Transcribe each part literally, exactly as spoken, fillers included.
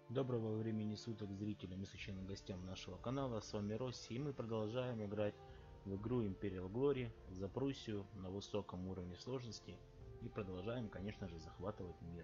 Доброго времени суток зрителям и случайным гостям нашего канала. С вами Росси, и мы продолжаем играть в игру Imperial Glory за Пруссию на высоком уровне сложности. И продолжаем, конечно же, захватывать мир.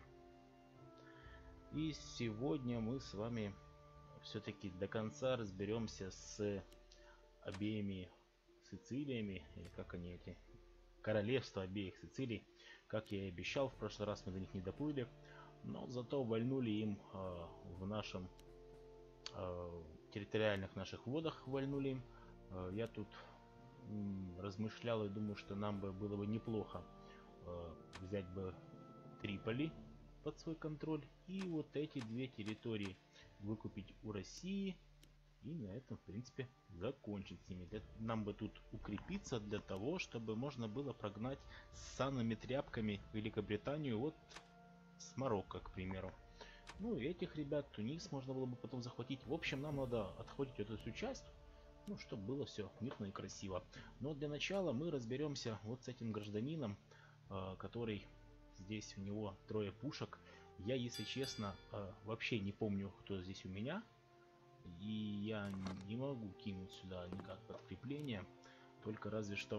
И сегодня мы с вами все-таки до конца разберемся с обеими Сицилиями, или как они эти, королевства обеих Сицилий. Как я и обещал, в прошлый раз мы до них не доплыли. Но зато вальнули им э, в нашем э, территориальных наших водах вальнули им. Э, я тут м, размышлял и думаю, что нам бы было бы неплохо э, взять бы Триполи под свой контроль и вот эти две территории выкупить у России и на этом, в принципе, закончить с ними. Для, нам бы тут укрепиться для того, чтобы можно было прогнать с санными тряпками Великобританию вот с Марокко, к примеру. Ну и этих ребят, Тунис можно было бы потом захватить. В общем, нам надо отходить эту всю часть, ну, чтобы было все мирно и красиво. Но для начала мы разберемся вот с этим гражданином, э, который здесь у него трое пушек. Я, если честно, э, вообще не помню, кто здесь у меня. И я не могу кинуть сюда никак подкрепление. Только разве что,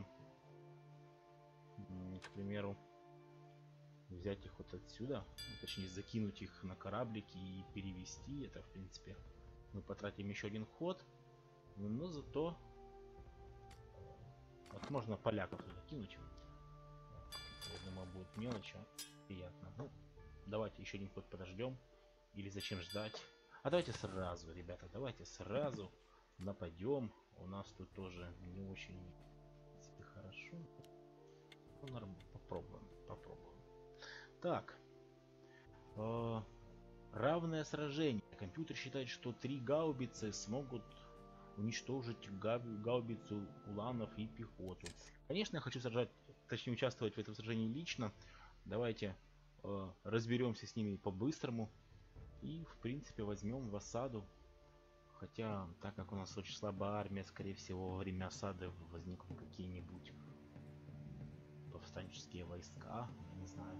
к примеру, взять их вот отсюда, точнее закинуть их на кораблики и перевести. Это, в принципе, мы потратим еще один ход, но зато вот можно поляков туда кинуть. Я думаю, будет мелочь, а приятно. Ну, давайте еще один ход подождем. Или зачем ждать? А давайте сразу, ребята, давайте сразу нападем. У нас тут тоже не очень хорошо. Ну, попробуем, попробуем. Так. Э, равное сражение. Компьютер считает, что три гаубицы смогут уничтожить гаубицу уланов и пехоту. Конечно, я хочу сражать, точнее участвовать в этом сражении лично. Давайте э, разберемся с ними по-быстрому. И, в принципе, возьмем в осаду. Хотя, так как у нас очень слабая армия, скорее всего, во время осады возникнут какие-нибудь повстанческие войска. Я не знаю.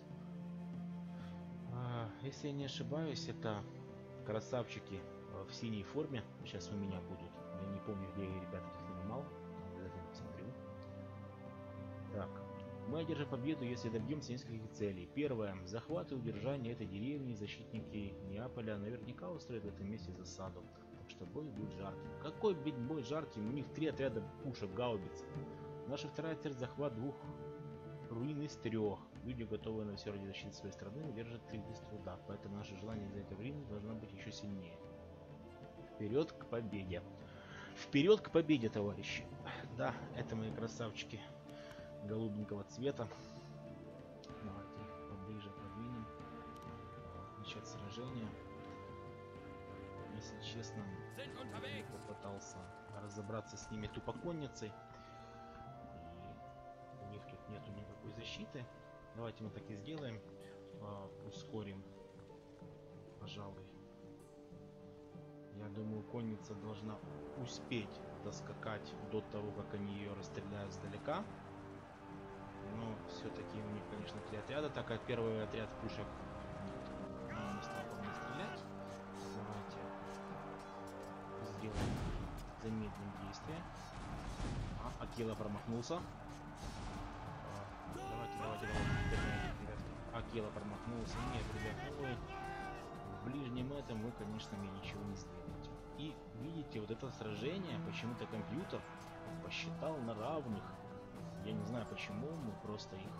Если я не ошибаюсь, это красавчики в синей форме. Сейчас у меня будут. Я не помню, где я ребята их нанимал. Обязательно посмотрю. Так. Мы одержим победу, если добьемся нескольких целей. Первое. Захват и удержание этой деревни. Защитники Неаполя наверняка устроят в этом месте засаду. Так что бой будет жарким. Какой бой жарким? У них три отряда пушек, гаубиц. Наша вторая цель — захват двух руин из трех. Люди, готовые на все ради защиты своей страны, удержат их без труда. Поэтому наше желание взять руины должно быть еще сильнее. Вперед к победе. Вперед к победе, товарищи. Да, это мои красавчики голубенького цвета. Давайте их поближе подвинем. Начать сражение. Если честно, я попытался разобраться с ними тупоконницей. У них тут нету никакой защиты. Давайте мы так и сделаем. Ускорим, пожалуй. Я думаю, конница должна успеть доскакать до того, как они ее расстреляют сдалека. Но все-таки у них, конечно, три отряда, так как первый отряд пушек не стал по мне стрелять. Давайте сделаем замедлим действие. А, Акила промахнулся. Давайте, давайте, давайте. Акила промахнулся. Нет, ребят, вы в ближнем этом вы, конечно, мне ничего не сделаете. И видите, вот это сражение, почему-то компьютер посчитал на равных. Я не знаю почему, мы просто их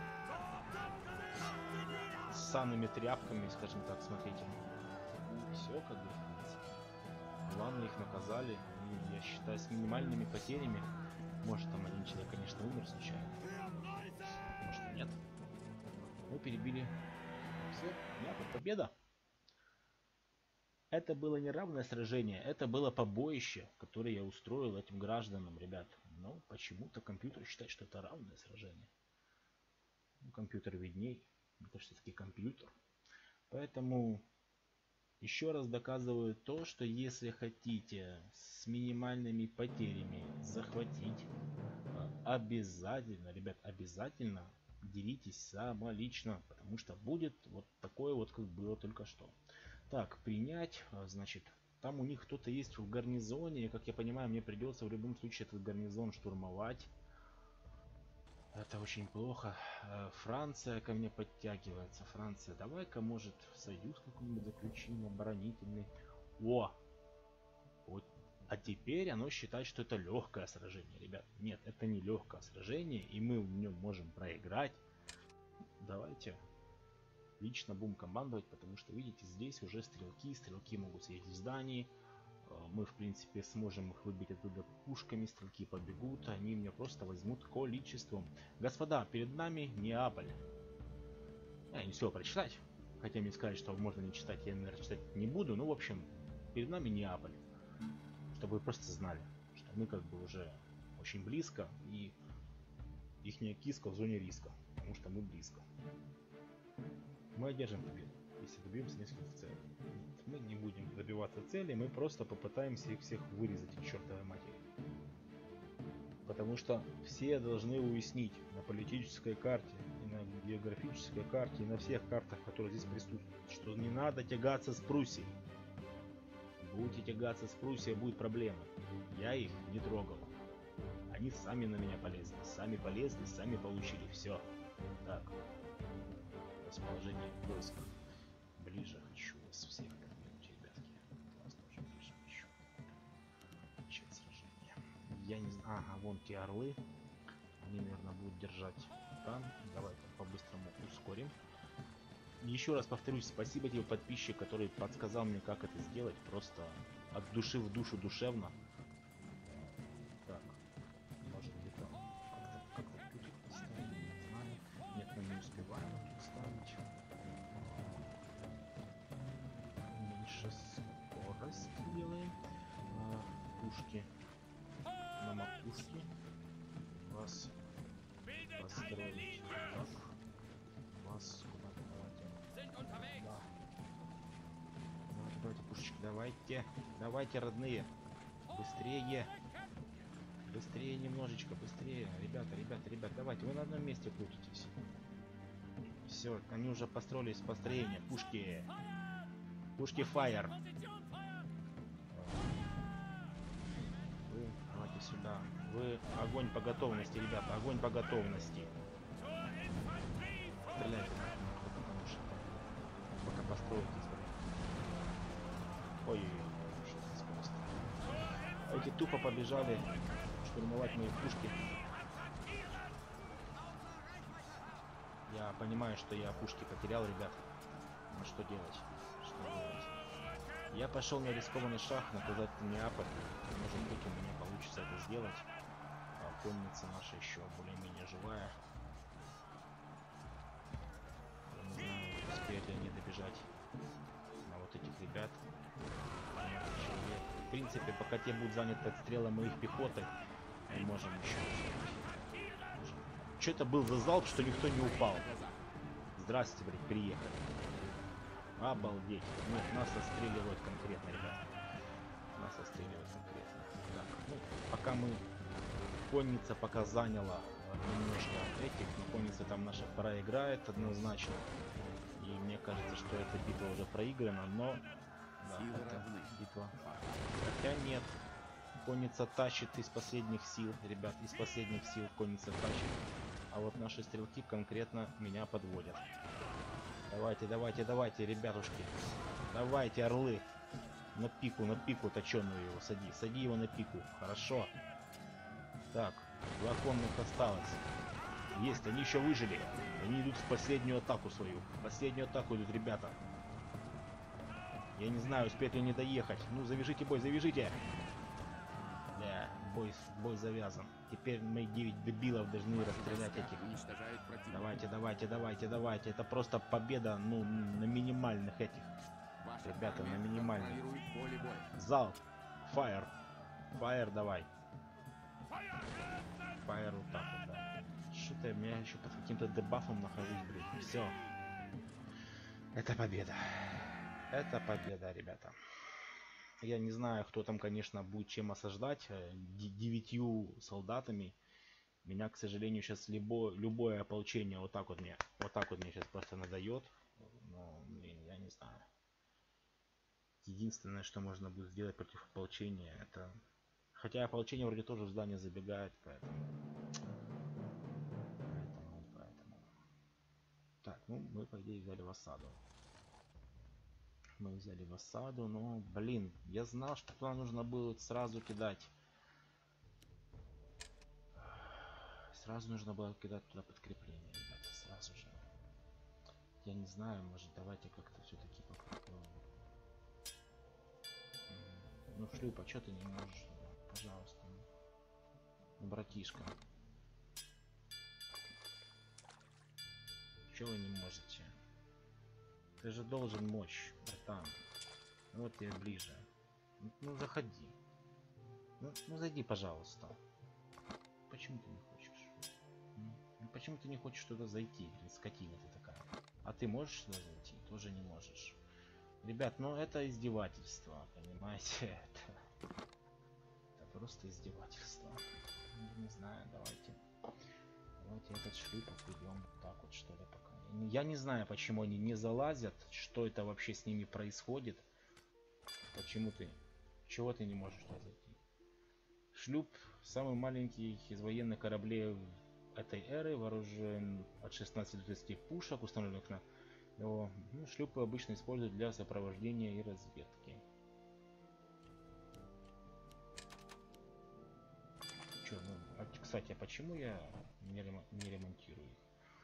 с санными тряпками, скажем так, смотрите. И все, как бы, в принципе. Главное, их наказали. И, я считаю, с минимальными потерями. Может, там один человек, конечно, умер случайно. Может, нет. Мы перебили. Все, Неаполь, победа. Это было не равное сражение, это было побоище, которое я устроил этим гражданам, ребят. Но почему-то компьютер считает, что это равное сражение. Ну, компьютер видней. Это все-таки компьютер. Поэтому еще раз доказываю то, что если хотите с минимальными потерями захватить, обязательно, ребят, обязательно деритесь самолично, потому что будет вот такое вот, как было только что. Так, принять, а, значит, там у них кто-то есть в гарнизоне, и, как я понимаю, мне придется в любом случае этот гарнизон штурмовать. Это очень плохо. Э, Франция ко мне подтягивается. Франция, давай-ка, может, союз какой-нибудь заключим, оборонительный. О! Вот. А теперь оно считает, что это легкое сражение, ребят. Нет, это не легкое сражение, и мы в нем можем проиграть. Давайте лично будем командовать, потому что, видите, здесь уже стрелки. Стрелки могут сидеть в здании. Мы, в принципе, сможем их выбить оттуда пушками. Стрелки побегут, они меня просто возьмут количеством. Господа, перед нами Неаполь. Я не все прочитать. Хотя мне сказать, что можно не читать, я, наверное, читать не буду. Ну, в общем, перед нами Неаполь. Чтобы вы просто знали, что мы как бы уже очень близко. И ихняя киска в зоне риска. Потому что мы близко. Мы одержим победу, если добьемся нескольких целей. Нет, мы не будем добиваться целей, мы просто попытаемся их всех вырезать к чертовой матери. Потому что все должны уяснить на политической карте, и на географической карте, и на всех картах, которые здесь присутствуют, что не надо тягаться с Пруссией. Будете тягаться с Пруссией, будет проблема. Я их не трогал. Они сами на меня полезли. Сами полезли, сами получили. Все. Так. Расположение войск. Ближе хочу вас всех подвинуть, ребятки. Вас тоже ближе хочу. Начать сражение. Я не знаю. Ага, вон те орлы. Они, наверное, будут держать там. Давайте по-быстрому ускорим. Еще раз повторюсь, спасибо тебе, подписчик, который подсказал мне, как это сделать. Просто от души в душу душевно. Так. Может где-то как-то как-то тут ставить, не знаю. Нет, мы не успеваем тут ставить. Меньше скорость делаем. А, пушки на макушке. Вас построить так. Вас куда-то давайте. Да. Давайте, давайте, пушечки, давайте. Давайте, родные. Быстрее. Быстрее немножечко, быстрее. Ребята, ребята, ребята, давайте. Вы на одном месте крутитесь. Все, они уже построились в построение. Пушки. Пушки фаер. Вы, давайте сюда. Вы огонь по готовности, ребята. Огонь по готовности. Стреляйте. Потому что пока построитесь. Ой-ой-ой. Эти тупо побежали штурмовать мои пушки. Я понимаю, что я пушки потерял, ребят. Но что делать? Что делать? Я пошел на рискованный шаг, наказать Неаполь. Может быть, у меня получится это сделать. А конница наша еще более-менее живая. Я не знаю, успеют ли они добежать на вот этих ребят. Человек. В принципе, пока те будут заняты отстрелом моих пехоты, мы можем еще... Что это был за залп, что никто не упал? Здравствуйте, блядь, приехали. Обалдеть. Нет, нас отстреливают конкретно, ребят. Нас отстреливают конкретно. Так, ну, пока мы... Конница пока заняла немножко этих, но конница там наша проиграет однозначно. И мне кажется, что эта битва уже проиграна, но... Да, это битва. Хотя нет. Конница тащит из последних сил, ребят, из последних сил конница тащит. А вот наши стрелки конкретно меня подводят. Давайте, давайте, давайте, ребятушки. Давайте, орлы. На пику, на пику точеную его сади. Сади его на пику. Хорошо. Так, два конных осталось. Есть, они еще выжили. Они идут в последнюю атаку свою. В последнюю атаку идут ребята. Я не знаю, успеют ли они доехать. Ну, завяжите бой, завяжите. Да, бой, бой завязан. Теперь мои девять дебилов должны расстрелять этих. Давайте, давайте, давайте, давайте. Это просто победа, ну, на минимальных этих. Ребята, на минимальных. Залп. Фаер. Фаер давай. Фаер вот так вот, да. Что-то я меня еще под каким-то дебафом нахожусь, блин. Все. Это победа. Это победа, ребята. Я не знаю, кто там, конечно, будет чем осаждать. Девятью солдатами. Меня, к сожалению, сейчас любо, любое ополчение вот так вот мне, вот так вот мне сейчас просто надает. Но, блин, я не знаю. Единственное, что можно будет сделать против ополчения, это... Хотя ополчение вроде тоже в здание забегает, поэтому... Поэтому, поэтому... Так, ну мы по идее взяли в осаду. Мы взяли в осаду, но, блин, я знал, что туда нужно было сразу кидать. Сразу нужно было кидать туда подкрепление, ребята, сразу же. Я не знаю, может давайте как-то все-таки попробуем. Ну, шлюпа, что ты не можешь? Пожалуйста. Ну, братишка. Чего вы не можете? Ты же должен мочь, братан. Вот тебе ближе. Ну, ну заходи. Ну, ну зайди, пожалуйста. Почему ты не хочешь? Ну, почему ты не хочешь туда зайти? Блин, скотина ты такая. А ты можешь туда зайти? Тоже не можешь. Ребят, ну это издевательство, понимаете? Это, это просто издевательство. Ну, не знаю, давайте. Давайте этот шлюпок идем так вот, что ли, пока. Я не знаю, почему они не залазят, что это вообще с ними происходит. Почему ты? Чего ты не можешь туда зайти? Шлюп самый маленький из военных кораблей этой эры, вооружен от шестнадцати до тридцати пушек, установленных на его. Ну, шлюпы обычно используют для сопровождения и разведки. Чё, ну, а, кстати, а почему я не, рем не ремонтирую их?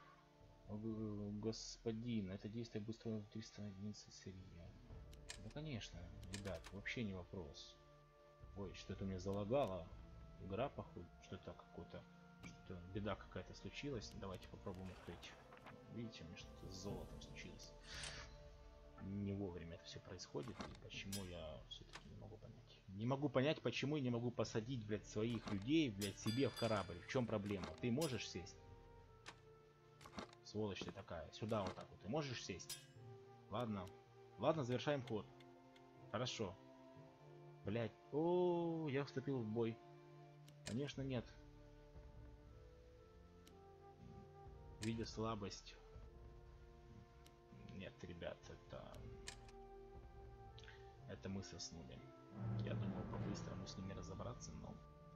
Господин, это действие быстро триста одиннадцать сырья. Да конечно, ребят, вообще не вопрос. Ой, что-то у меня залагало. Игра, походу, что-то какое-то, что беда какая-то случилась. Давайте попробуем открыть. Видите, у меня что-то с золотом случилось. Не вовремя это все происходит, и почему я все-таки не могу понять. Не могу понять, почему я не могу посадить, блядь, своих людей, блядь, себе в корабль. В чем проблема? Ты можешь сесть? Сволочь ты такая. Сюда вот так вот. Ты можешь сесть? Ладно. Ладно, завершаем ход. Хорошо. Блядь. О, я вступил в бой. Конечно, нет. Видя слабость. Нет, ребят, это... Это мы соснули. Я думал по-быстрому с ними разобраться, но...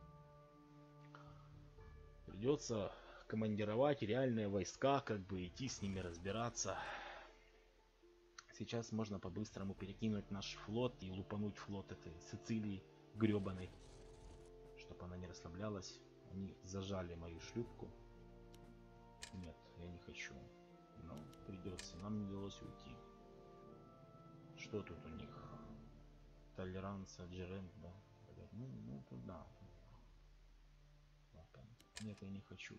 Придется командировать реальные войска, как бы идти с ними разбираться. Сейчас можно по-быстрому перекинуть наш флот и лупануть флот этой Сицилии гребаной, чтобы она не расслаблялась. Они зажали мою шлюпку. Нет, я не хочу. Но придется. Нам не удалось уйти. Что тут у них? Толеранция, Джерент, да? Ну, ну туда. Нет, я не хочу.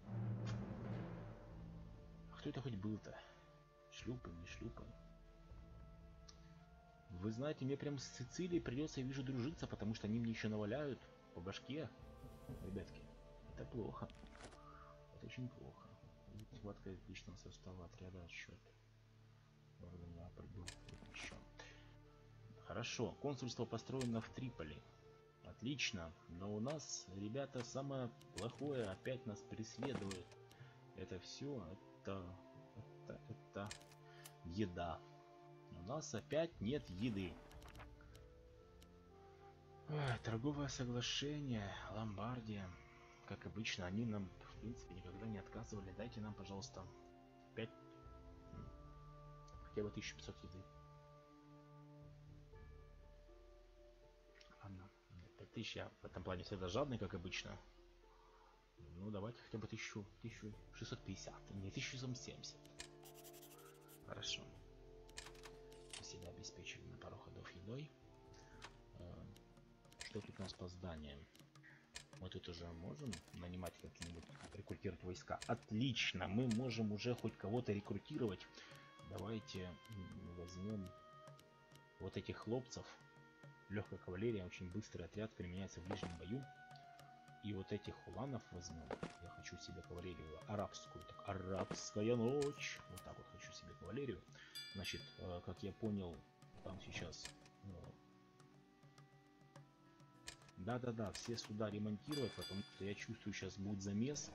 А кто это хоть был-то? Шлюпы, не шлюпы. Вы знаете, мне прям с Сицилией придется, я вижу, дружиться, потому что они мне еще наваляют по башке. Ребятки, это плохо. Это очень плохо. Схватка личного состава отряда отсчет. Я прибыл еще. Хорошо, консульство построено в Триполи. Отлично, но у нас, ребята, самое плохое опять нас преследует. Это все, это, это, это еда. У нас опять нет еды. Ой, торговое соглашение, Ломбардия. Как обычно, они нам, в принципе, никогда не отказывали. Дайте нам, пожалуйста, пять, хотя бы тысяча пятьсот еды. Ладно, пять тысяч, я в этом плане всегда жадный, как обычно. Ну, давайте хотя бы тысячу, тысячу шестьсот пятьдесят, не тысячу семьдесят. Хорошо. Себя обеспечили на пару ходов едой. Что тут у нас по зданиям? Мы тут уже можем нанимать какие-нибудь, рекрутировать войска. Отлично, мы можем уже хоть кого-то рекрутировать. Давайте возьмем вот этих хлопцев. Легкая кавалерия, очень быстрый отряд, применяется в ближнем бою. И вот этих хуланов возьмем. Я хочу себе кавалерию арабскую. Так, арабская ночь. Вот так вот хочу себе кавалерию. Значит, как я понял, там сейчас... Да-да-да, все суда ремонтировать, потому что я чувствую, сейчас будет замес.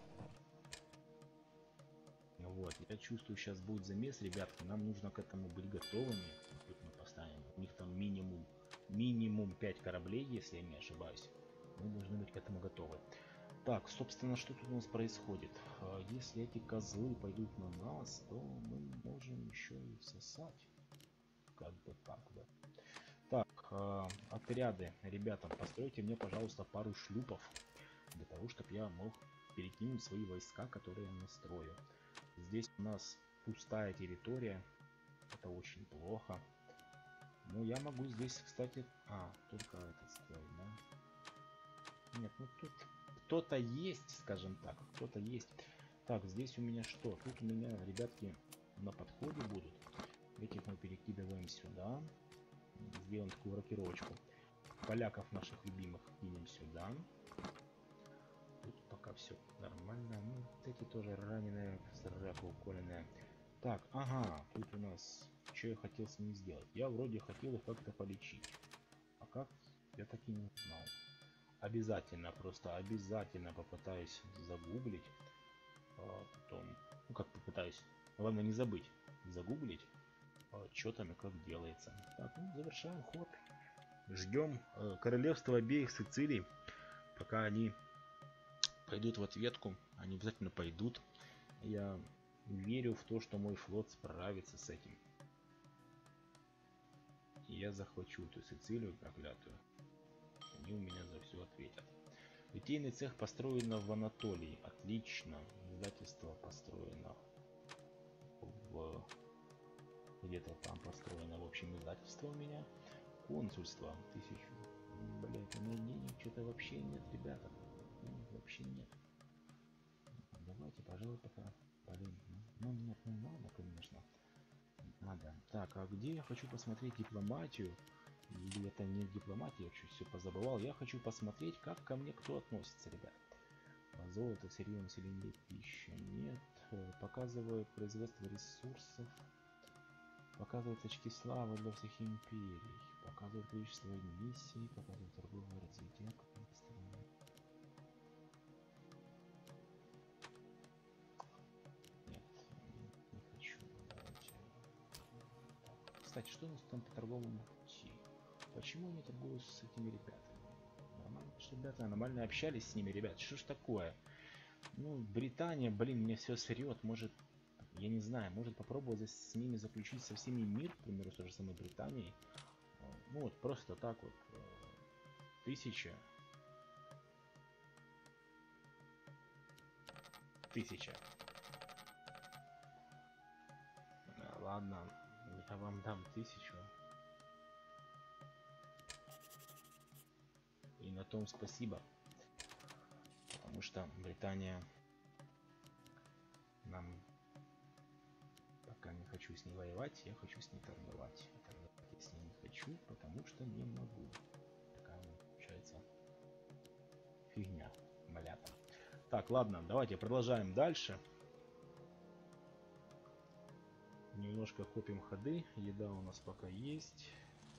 Вот, я чувствую, сейчас будет замес, ребятки, нам нужно к этому быть готовыми. Тут мы поставим У них там минимум, минимум пять кораблей, если я не ошибаюсь. Мы должны быть к этому готовы. Так, собственно, что тут у нас происходит? Если эти козлы пойдут на нас, то мы можем еще и всосать. Как бы так, да. Так, э, отряды, ребята, постройте мне, пожалуйста, пару шлюпов, для того, чтобы я мог перекинуть свои войска, которые я настрою. Здесь у нас пустая территория, это очень плохо. Но я могу здесь, кстати... А, только этот строить, да? Нет, ну тут кто-то есть, скажем так, кто-то есть. Так, здесь у меня что? Тут у меня, ребятки, на подходе будут. Этих мы перекидываем сюда. Сделаем такую рокировочку. Поляков наших любимых кинем сюда. Тут пока все нормально. Ну, вот эти тоже раненые, сраку уколенные. Так, ага, тут у нас... Что я хотел с ними сделать? Я вроде хотел их как-то полечить. А как? Я так и не знал. Обязательно, просто обязательно попытаюсь загуглить. А потом... Ну, как попытаюсь. Главное не забыть. Загуглить. Что там и как делается. Так, ну, завершаем ход. Ждем э, королевства обеих Сицилий. Пока они пойдут в ответку. Они обязательно пойдут. Я верю в то, что мой флот справится с этим. И я захвачу эту Сицилию проклятую. Они у меня за все ответят. Литейный цех построено в Анатолии. Отлично. Издательство построено в... Где-то там построено, в общем, издательство у меня. Консульство. Тысячу. Блять, у меня денег что-то вообще нет, ребята. Денег вообще нет. Давайте, пожалуй, пока. Блин, ну нет, ну надо, конечно. Надо. Так, а где я хочу посмотреть дипломатию? Или это не дипломатия, я чуть все позабывал. Я хочу посмотреть, как ко мне кто относится, ребят. Золото, сырье, население, пища. Нет. Показывает производство ресурсов. Показывает очки славы для всех империй. Показывает количество миссий. Показывает торговое развитие. Нет, не хочу. Давайте. Кстати, что у нас там по торговому пути? Почему я не торгую с этими ребятами? Нормально, что ребята нормально общались с ними, ребят. Что ж такое? Ну, Британия, блин, мне все срет. Может, я не знаю, может попробовать с ними заключить со всеми мир, к примеру, с той же самой Британией. Ну вот, просто так вот. Тысяча. Тысяча. Ладно, я вам дам тысячу. И на том спасибо. Потому что Британия нам... Пока не хочу с ней воевать, я хочу с ней торговать. Торговать я с ней не хочу, потому что не могу. Такая получается фигня, малята. Так, ладно, давайте продолжаем дальше. Немножко копим ходы. Еда у нас пока есть.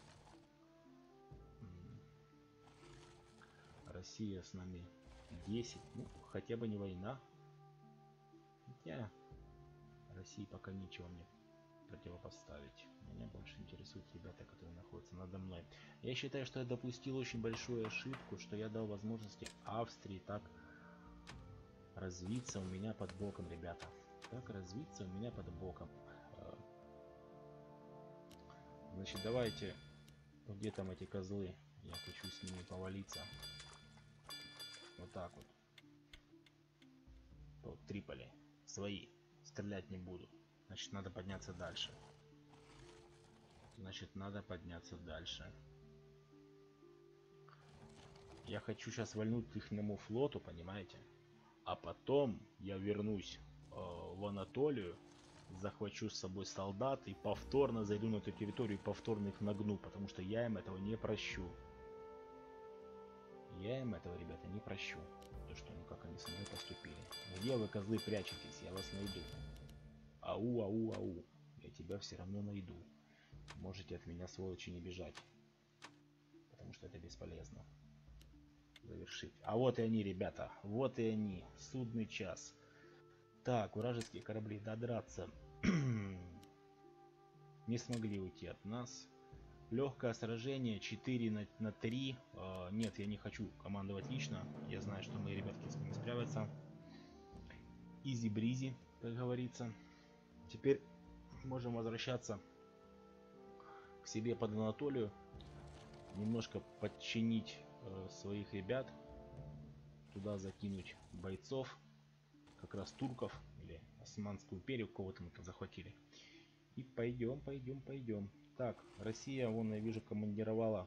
Россия с нами десять. Ну, хотя бы не война. Хотя России пока нечего мне противопоставить. Меня больше интересуют ребята, которые находятся надо мной. Я считаю, что я допустил очень большую ошибку, что я дал возможности Австрии так развиться у меня под боком, ребята. Так развиться у меня под боком. Значит, давайте... Где там эти козлы? Я хочу с ними повалиться. Вот так вот. Вот, Триполи. Свои. Стрелять не буду. Значит, надо подняться дальше. Значит, надо подняться дальше. Я хочу сейчас вальнуть к ихнему флоту, понимаете? А потом я вернусь э, в Анатолию, захвачу с собой солдат и повторно зайду на эту территорию и повторно их нагну, потому что я им этого не прощу. Я им этого, ребята, не прощу. То, что ну как они со мной поступили. Где вы, козлы, прячетесь? Я вас найду. Ау, ау, ау. Я тебя все равно найду. Можете от меня, сволочи, не бежать. Потому что это бесполезно. Завершить. А вот и они, ребята. Вот и они. Судный час. Так, вражеские корабли додраться. Не смогли уйти от нас. Легкое сражение четыре на три. Э, нет, я не хочу командовать лично. Я знаю, что мои ребятки с ними справятся. Изи-бризи, как говорится. Теперь можем возвращаться к себе под Анатолию. Немножко подчинить э, своих ребят. Туда закинуть бойцов. Как раз турков. Или Османскую империю. Кого-то мы там захватили. И пойдем, пойдем, пойдем. Так, Россия, вон, я вижу, командировала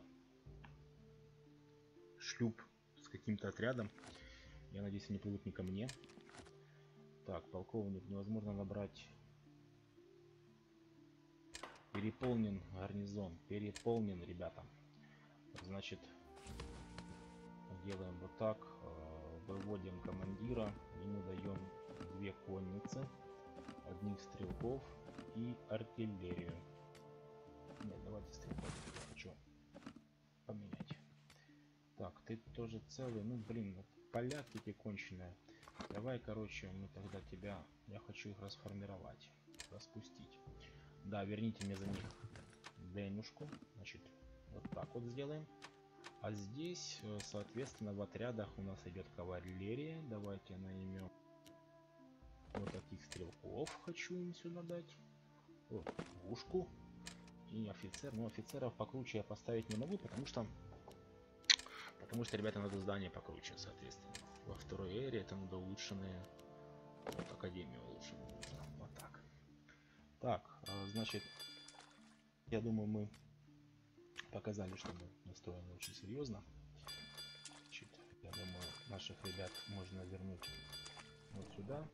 шлюп с каким-то отрядом. Я надеюсь, они плывут не ко мне. Так, полковник, невозможно набрать. Переполнен гарнизон. Переполнен, ребята. Значит, делаем вот так. Выводим командира. Ему даем две конницы, одних стрелков и артиллерию. Нет, давайте стрелков. Хочу поменять. Так, ты тоже целый. Ну, блин, поляки эти конченые. Давай, короче, мы тогда тебя... Я хочу их расформировать. Распустить. Да, верните мне за них денежку. Значит, вот так вот сделаем. А здесь, соответственно, в отрядах у нас идет кавалерия. Давайте наймем вот таких стрелков. Хочу им сюда дать. Вот, пушку. И офицер. Ну, офицеров покруче я поставить не могу, потому что... Потому что, ребята, надо здание покруче, соответственно. Во второй эре это надо улучшенные... Вот, академию улучшенную нужно. Вот так. Так, значит, я думаю, мы показали, что мы настроены очень серьезно. Значит, я думаю, наших ребят можно вернуть вот сюда.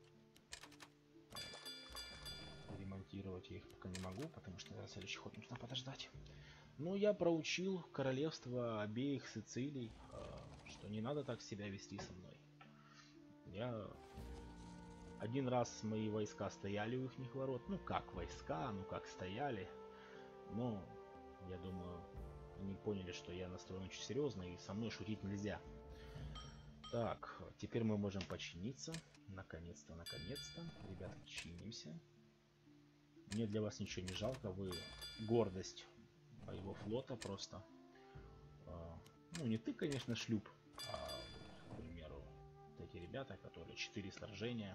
Ремонтировать я их пока не могу, потому что на следующий ход нужно подождать. Но я проучил королевство обеих Сицилий, что не надо так себя вести со мной. Я... Один раз мои войска стояли у их ворот. Ну как войска, ну как стояли. Но я думаю, они поняли, что я настроен очень серьезно и со мной шутить нельзя. Так, теперь мы можем починиться. Наконец-то, наконец-то. Ребята, чинимся. Мне для вас ничего не жалко. Вы гордость моего флота просто. Ну, не ты, конечно, шлюп. А, к примеру, вот эти ребята, которые четыре сражения.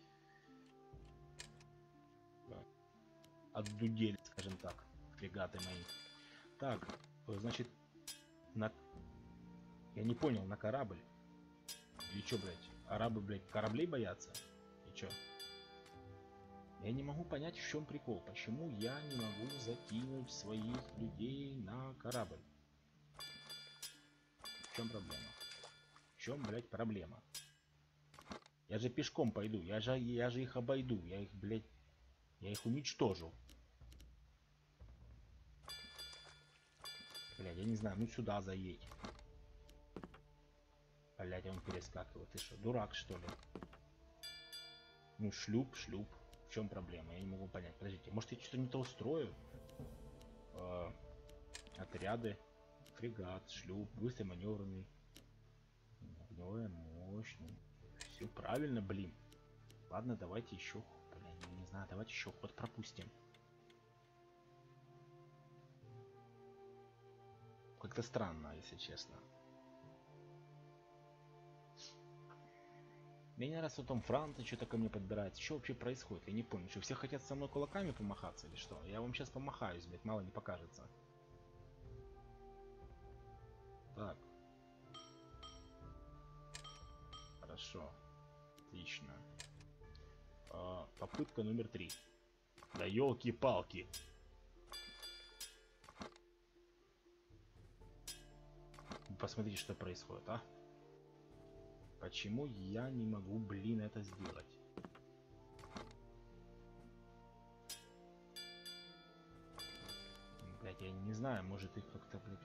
Отдудели, скажем так, фрегаты мои. Так, значит, на... Я не понял, на корабль? Или чё, блядь? Арабы, блядь, кораблей боятся? И чё? Я не могу понять, в чем прикол. Почему я не могу закинуть своих людей на корабль? В чем проблема? В чем, блядь, проблема? Я же пешком пойду. Я же, я же их обойду. Я их, блядь, я их уничтожу. Блядь, я не знаю, ну сюда заедь. Блядь, он перескакивает. Ты что, дурак, что ли? Ну, шлюп, шлюп. В чем проблема? Я не могу понять. Подождите, может я что-то не то устрою? Э, отряды. Фрегат, шлюп, быстрый маневренный. Огневая мощь. Ну, все правильно, блин. Ладно, давайте еще. Блин, не знаю, давайте еще ход пропустим. Как-то странно, если честно. Меня раз потом Франция что-то ко мне подбирается. Что вообще происходит? Я не понял. Что все хотят со мной кулаками помахаться или что? Я вам сейчас помахаюсь, блядь, мало не покажется. Так. Хорошо. Отлично. А, попытка номер три. Да елки-палки. Посмотрите, что происходит, а? Почему я не могу, блин, это сделать? Блять, я не знаю, может их как-то, блядь,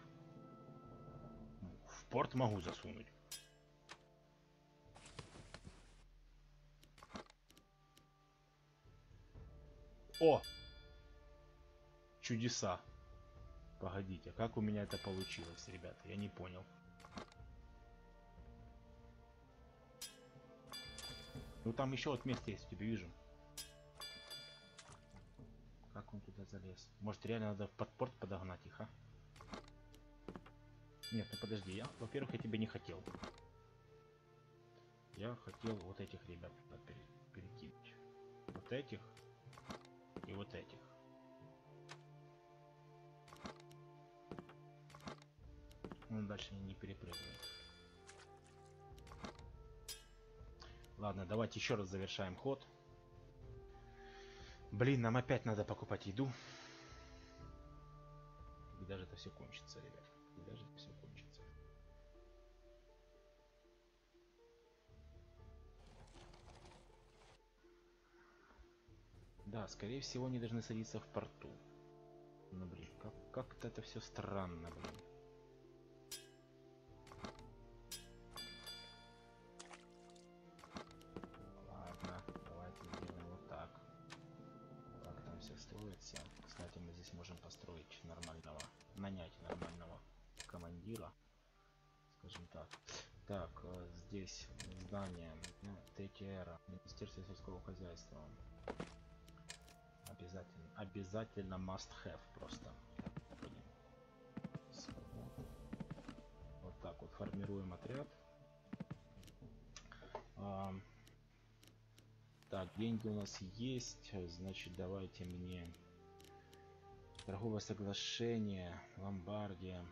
в порт могу засунуть. О! Чудеса. Погодите, как у меня это получилось, ребята? Я не понял. Ну там еще вот место есть, тебе вижу. Как он туда залез? Может, реально надо в подпорт подогнать их, а? Нет, ну подожди, я, во-первых, я тебя не хотел. Я хотел вот этих ребят перекинуть. Вот этих и вот этих. Он дальше не перепрыгнет. Ладно, давайте еще раз завершаем ход. Блин, нам опять надо покупать еду. Когда же это все кончится, ребят? Когда же это все кончится? Да, скорее всего, они должны садиться в порту. Ну, блин, как- как-то это все странно, блин. Ладно, давайте сделаем вот так. Как там все строится. Кстати, мы здесь можем построить нормального, нанять нормального командира, скажем так. Так, э, здесь здание, ну, третья эра, Министерство сельского хозяйства. Обязательно, обязательно must have просто. Вот так вот формируем отряд. А, так, деньги у нас есть, значит, давайте мне торговое соглашение, ломбардия.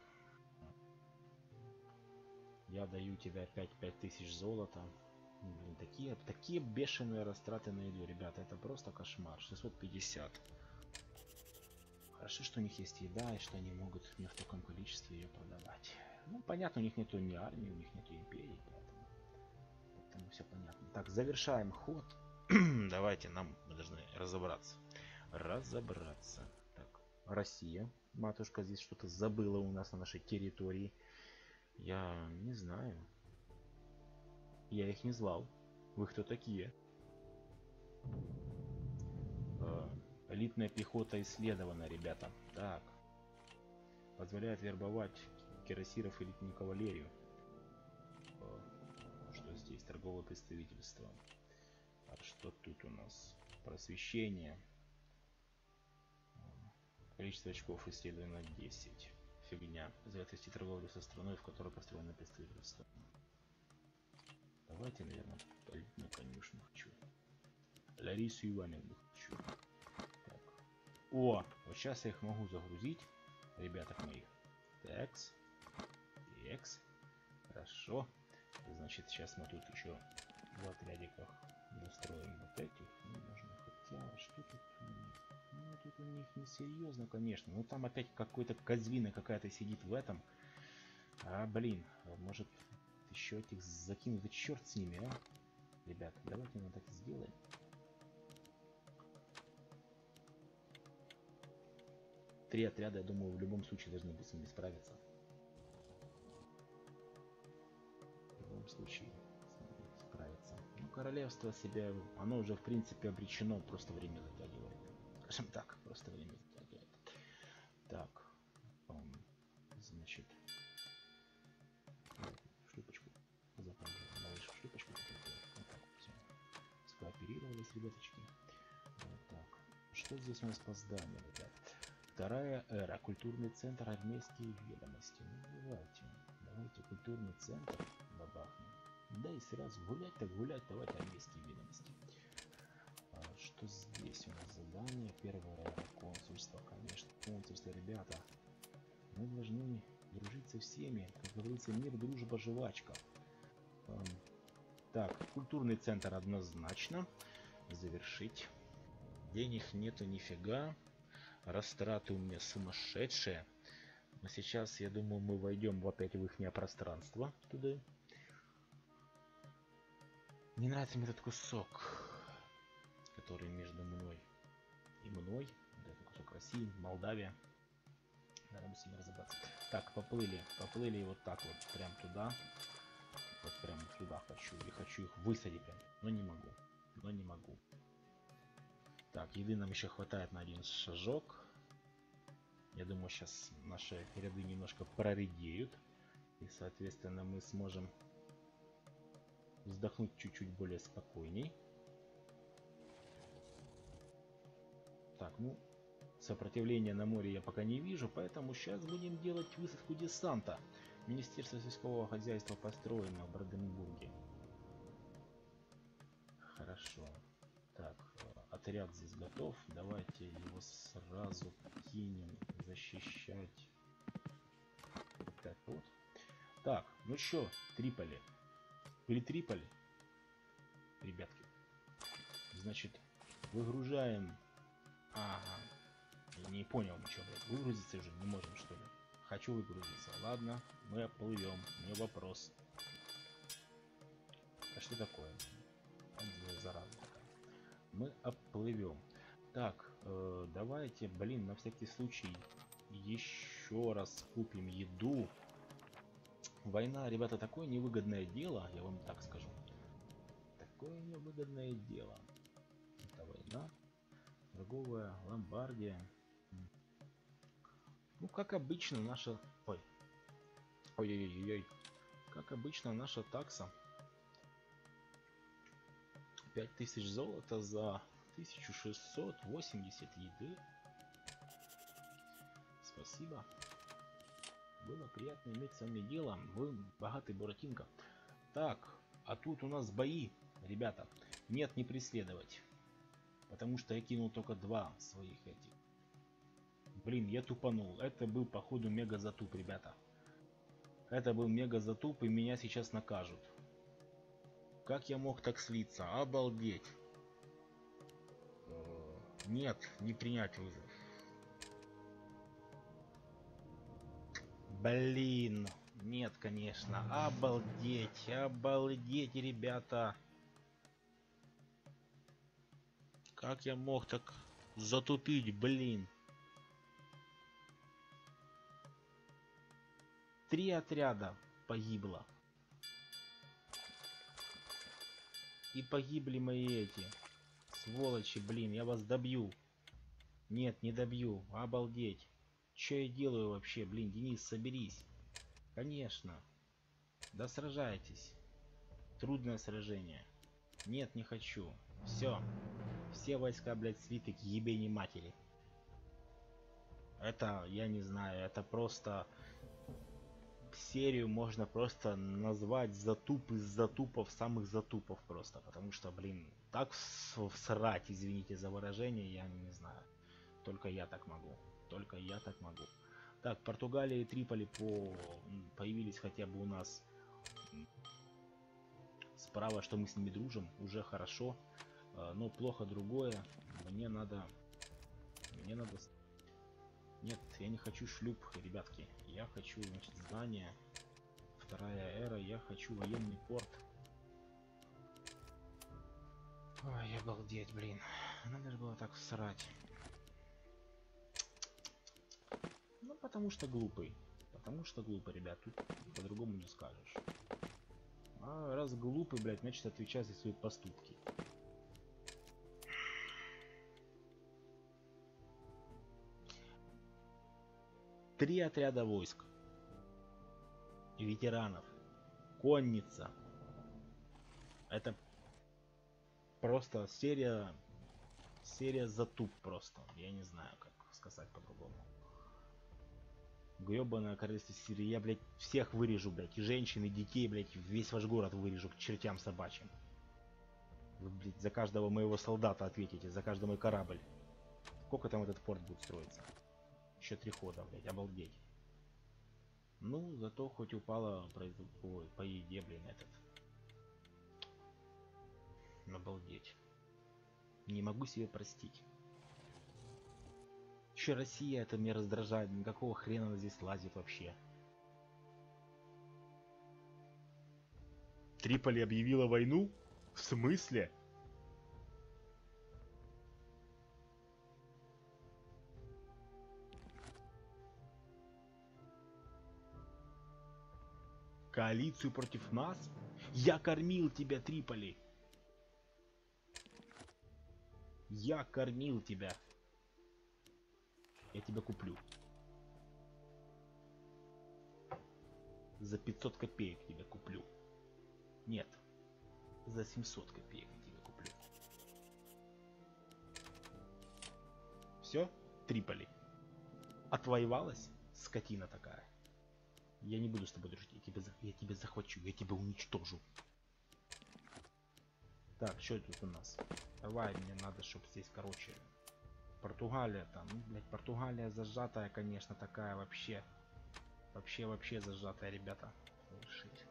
Я даю тебе опять пять тысяч золота. Блин, такие, такие бешеные растраты на еду, ребята, это просто кошмар. шестьсот пятьдесят. Хорошо, что у них есть еда, и что они могут мне в таком количестве ее продавать. Ну, понятно, у них нету ни армии, у них нету империи, поэтому, поэтому все понятно. Так, завершаем ход. Давайте, нам мы должны разобраться. Разобраться. Так, Россия. Матушка здесь что-то забыла у нас на нашей территории. Я не знаю. Я их не звал. Вы кто такие? Э, элитная пехота исследована, ребята. Так. Позволяет вербовать кирасиров и элитную кавалерию. Э, что здесь? Торговое представительство. А что тут у нас? Просвещение. Количество очков исследовано десять. Фигня. Позволяет вести торговлю со страной, в которой построено представительство. Давайте, наверное, элитную конюшню хочу. Ларису Ивановну хочу. Так. О, вот сейчас я их могу загрузить, ребяток моих. Такс. Такс. Хорошо. Значит, сейчас мы тут еще в отрядиках настроим вот этих. Ну, можно хотя, что тут у них? Ну, тут у них не серьезно, конечно. Ну, там опять какой-то козлина какая-то сидит в этом. А, блин, может еще этих закинуть, да черт с ними, а? Ребят, давайте мы так сделаем. Три отряда, я думаю, в любом случае должны быть с ними справиться. В любом случае с ними справиться. Ну, королевство себя, оно уже в принципе обречено, просто время затягивает. Скажем так, просто время затягивает. Так, значит, шлюпочку запомнил, малыш, шлюпочку. Вот так, все. Скооперировались, ребяточки. Вот так. Что здесь у нас по зданию, ребят? Вторая эра. Культурный центр, армейские ведомости. Ну, давайте. Давайте культурный центр бабахнем. Да и сразу гулять так гулять. Давайте армейские ведомости. А что здесь у нас задание? Первая эра. Консульство, конечно. Консульство, ребята. Мы должны дружить со всеми. Как говорится, мир, дружба, жвачка. Так, культурный центр однозначно. Завершить. Денег нету нифига. Растраты у меня сумасшедшие. Но сейчас, я думаю, мы войдем опять в их пространство туда. Не нравится мне этот кусок, который между мной и мной. Это кусок России, Молдавия. Надо с ними разобраться. Так, поплыли. Поплыли вот так вот, прям туда. Вот прям туда хочу. И хочу их высадить прям. Но не могу. Но не могу. Так, еды нам еще хватает на один шажок. Я думаю, сейчас наши ряды немножко проредеют. И, соответственно, мы сможем вздохнуть чуть-чуть более спокойней. Так, ну, Сопротивления на море я пока не вижу, поэтому сейчас будем делать высадку десанта. Министерство сельского хозяйства построено в Бранденбурге. Хорошо. Так, отряд здесь готов. Давайте его сразу кинем защищать. Так вот. Так, ну что, Триполи. Или Триполи? Ребятки. Значит, выгружаем. Ага. Я не понял ничего. Выгрузиться уже не можем, что ли? Хочу выгрузиться. Ладно, мы оплывем. Не вопрос. А что такое? Зараза такая. Мы оплывем. Так, э, давайте, блин, на всякий случай еще раз купим еду. Война, ребята, такое невыгодное дело, я вам так скажу. Такое невыгодное дело. Это война. Торговая, Ломбардия. Ну, как обычно, наша... Ой. Ой-ой-ой-ой. Как обычно, наша такса. пять тысяч золота за тысячу шестьсот восемьдесят еды. Спасибо. Было приятно иметь с вами дело. Вы богатый Буратинка. Так, а тут у нас бои, ребята. Нет, не преследовать. Потому что я кинул только два своих этих. Блин, я тупанул. Это был, походу, мега затуп, ребята. Это был мега затуп, и меня сейчас накажут. Как я мог так слиться? Обалдеть. Нет, не принять вызов. Блин. Нет, конечно. Обалдеть. Обалдеть, ребята. Как я мог так затупить, блин. Три отряда погибло. И погибли мои эти. Сволочи, блин, я вас добью. Нет, не добью. Обалдеть. Что я делаю вообще? Блин, Денис, соберись. Конечно. Да сражайтесь. Трудное сражение. Нет, не хочу. Все. Все войска, блядь, свиты к ебени матери. Это, я не знаю, это просто... Серию можно просто назвать затуп из затупов, самых затупов просто. Потому что, блин, так всрать, извините за выражение, я не знаю. Только я так могу. Только я так могу. Так, Португалия и Триполи по... появились хотя бы у нас справа, что мы с ними дружим. Уже хорошо. Но плохо другое. Мне надо... Мне надо... Нет, я не хочу шлюп, ребятки. Я хочу, значит, здание. Вторая эра. Я хочу военный порт. Ой, обалдеть, блин. Надо же было так всрать. Ну, потому что глупый. Потому что глупый, ребят. Тут по-другому не скажешь. А раз глупый, блядь, значит отвечать за свои поступки. Три отряда войск. Ветеранов. Конница. Это просто серия... Серия затуп просто. Я не знаю, как сказать по-другому. Гребаное королевство Сирии. Я, блядь, всех вырежу, блядь. И женщин, и детей, блядь. Весь ваш город вырежу к чертям собачьим. Вы, блядь, за каждого моего солдата ответите. За каждый мой корабль. Сколько там этот порт будет строиться? Еще три хода, блядь. Обалдеть. Ну, зато хоть упало по, по еде, блин, этот. Обалдеть. Не могу себе простить. Еще Россия, это меня раздражает. Какого хрена она здесь лазит вообще? Триполи объявила войну? В смысле? Коалицию против нас? Я кормил тебя, Триполи. Я кормил тебя. Я тебя куплю. За пятьсот копеек тебя куплю. Нет. За семьсот копеек я тебя куплю. Все? Триполи. Отвоевалась, скотина такая. Я не буду с тобой дружить, я тебя, я тебя захвачу, я тебя уничтожу. Так, что тут у нас? Давай, мне надо, чтобы здесь, короче, Португалия там. Ну, блядь, Португалия зажатая, конечно, такая вообще. Вообще, вообще зажатая, ребята. Решить.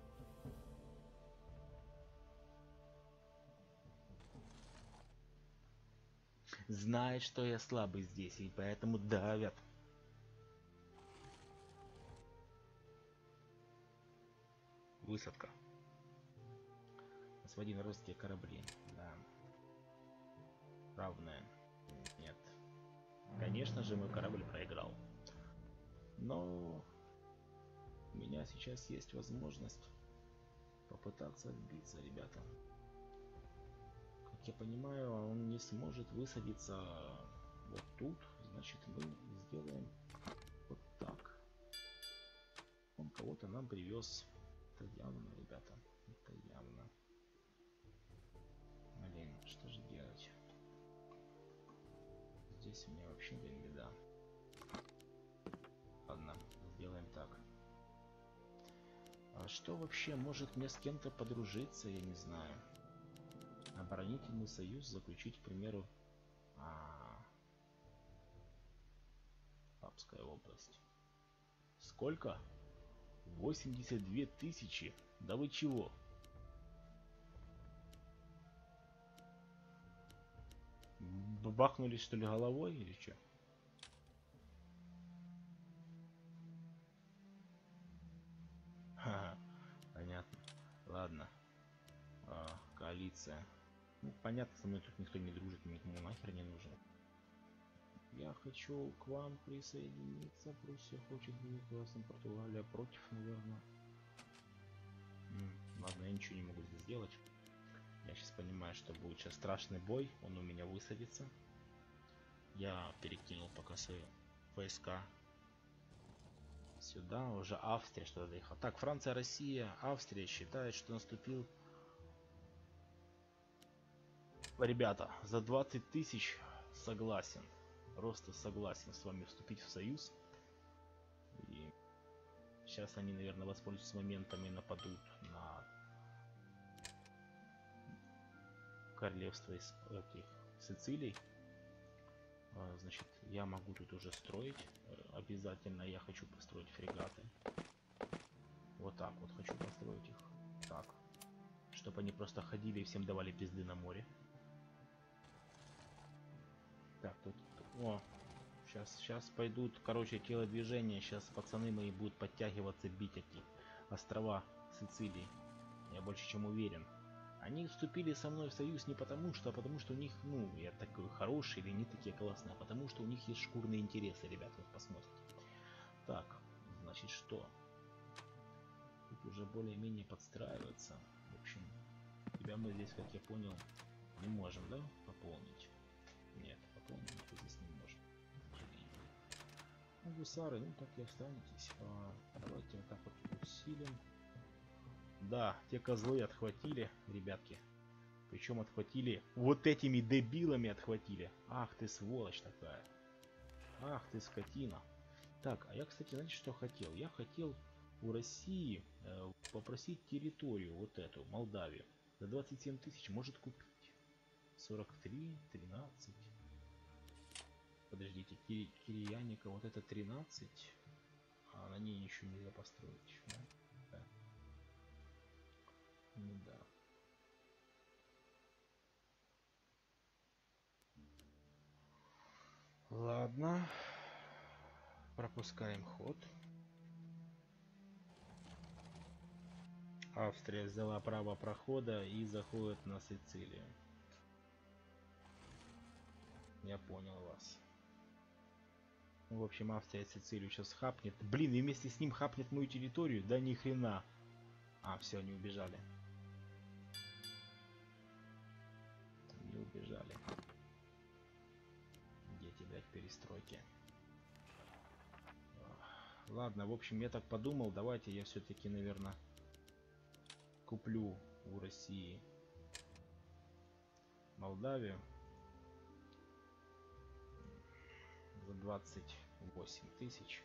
Знает, что я слабый здесь, и поэтому давят. Высадка. Своди на русские корабли. Да. Равная. Нет. Конечно же, мой корабль проиграл. Но у меня сейчас есть возможность попытаться отбиться, ребята. Как я понимаю, он не сможет высадиться вот тут. Значит, мы сделаем вот так. Он кого-то нам привез. Это явно, ребята. Это явно. Блин, что же делать? Здесь у меня вообще, блин, беда. Ладно, сделаем так. А что вообще может мне с кем-то подружиться, я не знаю. Оборонительный союз заключить, к примеру, а... Папская область. Сколько? восемьдесят две тысячи. Да вы чего? Бахнулись, что ли, головой или что? Ха-ха, понятно. Ладно. А, коалиция. Ну, понятно, со мной тут никто не дружит, никому нахер не нужен. Я хочу к вам присоединиться. Пруссия хочет быть классом, Португалия против, наверное. М, ладно, я ничего не могу здесь сделать. Я сейчас понимаю, что будет сейчас страшный бой. Он у меня высадится. Я перекинул пока свои войска сюда. Уже Австрия что-то доехала. Так, Франция, Россия, Австрия считает, что наступил... Ребята, за двадцать тысяч согласен. Просто согласен с вами вступить в союз. И сейчас они, наверное, воспользуются моментами и нападут на королевство из этих Сицилий. Значит, я могу тут уже строить. Обязательно я хочу построить фрегаты. Вот так вот хочу построить их. Так. Чтобы они просто ходили и всем давали пизды на море. Так, тут... О, сейчас, сейчас пойдут, короче, телодвижения. Сейчас пацаны мои будут подтягиваться, бить эти острова Сицилии. Я больше чем уверен. Они вступили со мной в союз не потому что, а потому что у них, ну, я такой хороший или не такие классные, а потому что у них есть шкурные интересы, ребята, вот посмотрите. Так, значит что? Тут уже более-менее подстраиваться. В общем, тебя мы здесь, как я понял, не можем, да, пополнить? Нет, пополнить мы здесь не можем. Ну, гусары, ну так и останетесь. А, давайте вот так вот усилим. Да, те козлы отхватили, ребятки. Причем отхватили вот этими дебилами отхватили. Ах ты сволочь такая. Ах ты скотина. Так, а я, кстати, знаете, что хотел? Я хотел у России э, попросить территорию, вот эту, Молдавию. За двадцать семь тысяч может купить. сорок три, тринадцать. Подождите, Кири, Кирьяника, вот это тринадцать. А на ней еще нельзя построить. Да? Да. Ну да. Ладно. Пропускаем ход. Австрия взяла право прохода и заходит на Сицилию. Я понял вас. В общем, Австрия Сицилию сейчас хапнет. Блин, и вместе с ним хапнет мою территорию? Да ни хрена. А, все, они убежали. Не убежали. Дети, блядь, перестройки. Ладно, в общем, я так подумал, давайте я все-таки, наверное, куплю у России Молдавию. за двадцать восемь тысяч.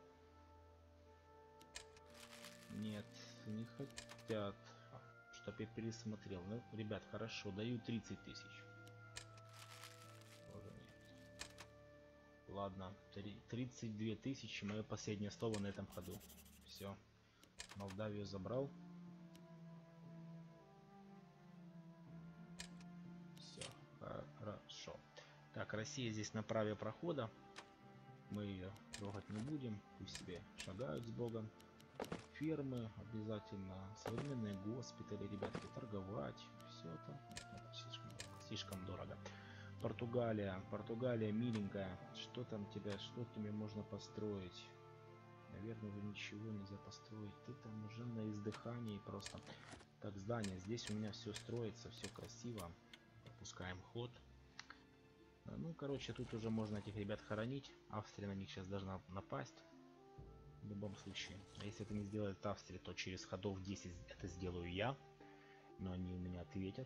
Нет, не хотят, чтоб я пересмотрел. Ну, ребят, хорошо, даю тридцать тысяч. Тоже нет. Ладно, тридцать две тысячи, мое последнее слово на этом ходу. Все, Молдавию забрал. Все, хорошо. Так, Россия здесь на праве прохода. Мы ее трогать не будем. Пусть себе шагают с Богом. Фермы обязательно. Современные госпитали, ребятки, торговать. Все это, это слишком, слишком дорого. Португалия. Португалия миленькая. Что там тебя, что тебе можно построить? Наверное, уже ничего нельзя построить. Ты там уже на издыхании просто. Так, здание. Здесь у меня все строится, все красиво. Пропускаем ход. Ну, короче, тут уже можно этих ребят хоронить. Австрия на них сейчас должна напасть. В любом случае. А если это не сделает Австрия, то через ходов десять это сделаю я. Но они у меня ответят.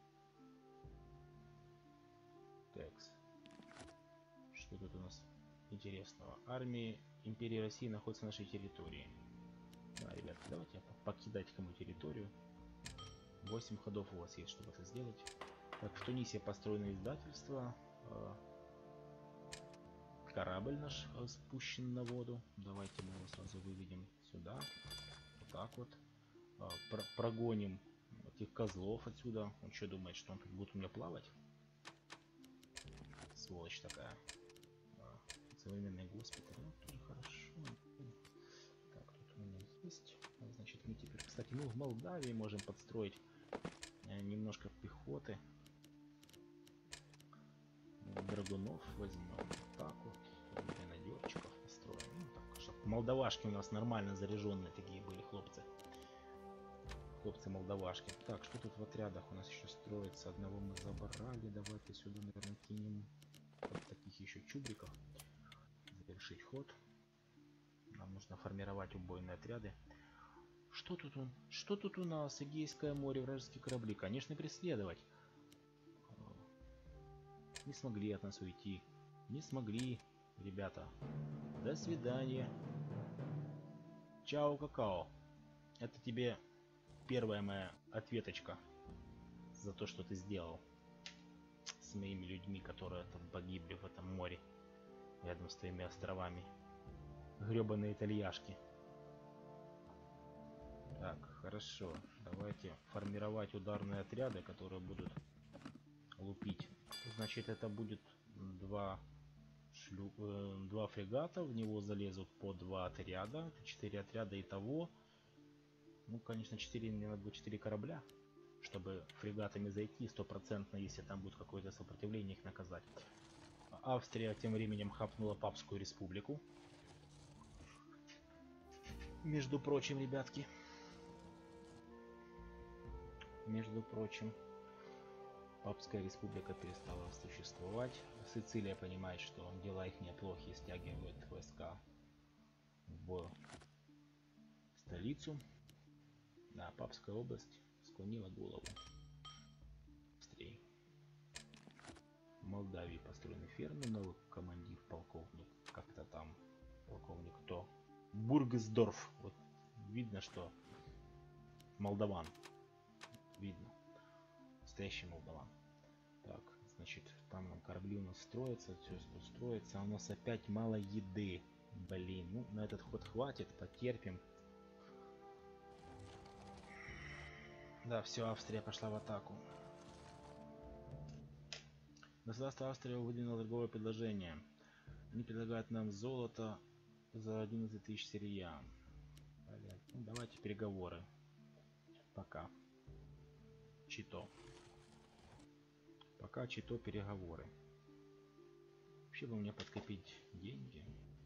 Такс. Что тут у нас интересного? Армии Империи России находятся на нашей территории. Да, ребят, давайте покидать кому территорию. восемь ходов у вас есть, чтобы это сделать. Так, в Тунисе построено издательство. Корабль наш спущен на воду. Давайте мы его сразу выведем сюда. Вот так вот. Про прогоним этих козлов отсюда. Он что думает, что он тут будет у меня плавать? Сволочь такая. Современный госпиталь. Ну, тоже хорошо. Так, тут у меня есть. Значит, мы теперь, кстати, мы в Молдавии можем подстроить немножко пехоты. Драгунов возьмем. Так вот. Гренадерчиков построим. Ну, так, чтобы молдавашки у нас нормально заряженные такие были хлопцы. Хлопцы молдавашки. Так, что тут в отрядах у нас еще строится? Одного мы забрали. Давайте сюда, наверное, кинем вот таких еще чубриков. Завершить ход. Нам нужно формировать убойные отряды. Что тут он? Что тут у нас? Эгейское море, вражеские корабли. Конечно, преследовать. Не смогли от нас уйти. Не смогли, ребята. До свидания. Чао, какао. Это тебе первая моя ответочка за то, что ты сделал с моими людьми, которые там погибли в этом море рядом с твоими островами. Гребаные итальяшки. Так, хорошо. Давайте формировать ударные отряды, которые будут лупить. Значит, это будет два, шлю... э, два фрегата. В него залезут по два отряда. Четыре отряда и того. Ну, конечно, четыре, мне надо будет четыре корабля, чтобы фрегатами зайти стопроцентно, если там будет какое-то сопротивление, их наказать. Австрия тем временем хапнула Папскую республику. Между прочим, ребятки. Между прочим, Папская республика перестала существовать. Сицилия понимает, что дела их неплохие, стягивают войска в столицу. Да, Папская область склонила голову. Австрии. В Молдавии построены фермы, новый командир, полковник, как-то там, полковник кто? Бургсдорф. Вот видно, что молдаван. Видно. Настоящий молдаван. Так, значит, там корабли у нас строятся, все строится, а у нас опять мало еды. Блин, ну на этот ход хватит, потерпим. Да, все, Австрия пошла в атаку. Государство Австрия выдвинуло торговое предложение. Они предлагают нам золото за одиннадцать тысяч сырья. Ну, давайте переговоры. Пока. Чито. Пока чито переговоры. Вообще бы мне подкопить деньги.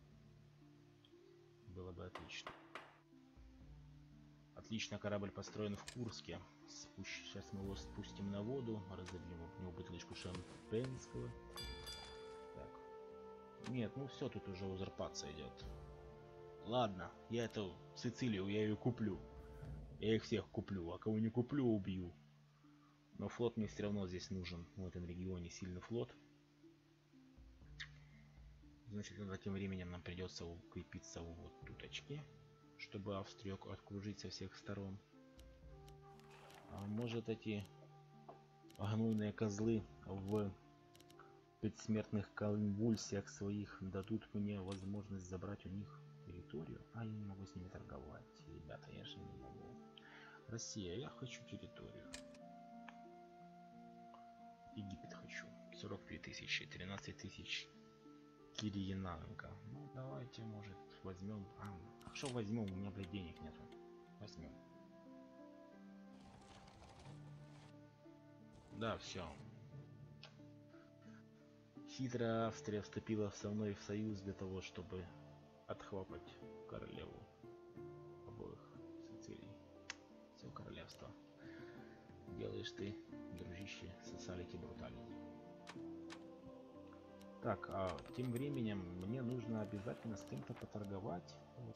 Было бы отлично. Отлично, корабль построен в Курске. Спущ... Сейчас мы его спустим на воду. Разобьем в него бутылочку шампанского. Так. Нет, ну все, тут уже узурпация идет. Ладно, я эту Сицилию, я ее куплю. Я их всех куплю, а кого не куплю, убью. Но флот мне все равно здесь нужен. В этом регионе сильный флот. Значит, тем временем нам придется укрепиться вот туточки, чтобы Австрию окружить со всех сторон. А может, эти гнойные козлы в предсмертных конвульсиях своих дадут мне возможность забрать у них территорию? А я не могу с ними торговать, ребята, я же не могу. Россия, я хочу территорию. Египет хочу. сорок две тысячи, тринадцать тысяч Кириенанка. Ну давайте, может, возьмем. А, что возьмем? У меня, блядь, денег нету. Возьмем. Да, все. Хитрая Австрия вступила со мной в союз для того, чтобы отхвапать королеву обоих Сицилий. Все королевство. Делаешь ты, дружище, социалити бруталити. Так, а тем временем мне нужно обязательно с кем-то поторговать.